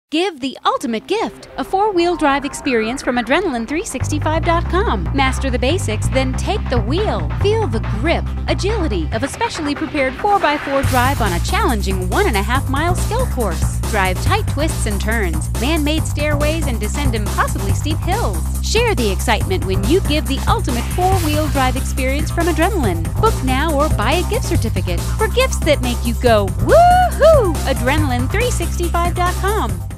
Give the ultimate gift, a four-wheel drive experience from Adrenaline365.com. Master the basics, then take the wheel. Feel the grip, agility of a specially prepared 4x4 drive on a challenging 1.5-mile skill course. Drive tight twists and turns, man-made stairways, and descend impossibly steep hills. Share the excitement when you give the ultimate four-wheel drive experience from Adrenaline. Book now or buy a gift certificate for gifts that make you go, woohoo! Adrenaline365.com.